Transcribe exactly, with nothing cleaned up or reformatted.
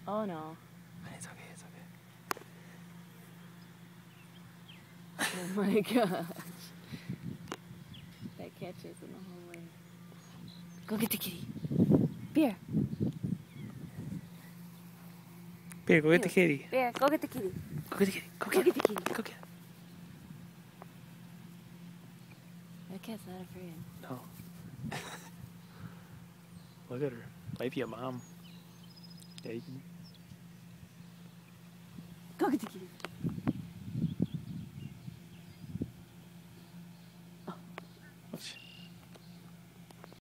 Oh no. It's okay, it's okay. Oh my gosh. That cat chasing the whole way. Go get the kitty. Bear. Bear, go get the kitty. Bear, go get the kitty. Go get the kitty. Go Go get, get the kitty. Go get it. That cat's not afraid. No. Look at her. Might be a mom. Yeah, you can. Go get the kitty.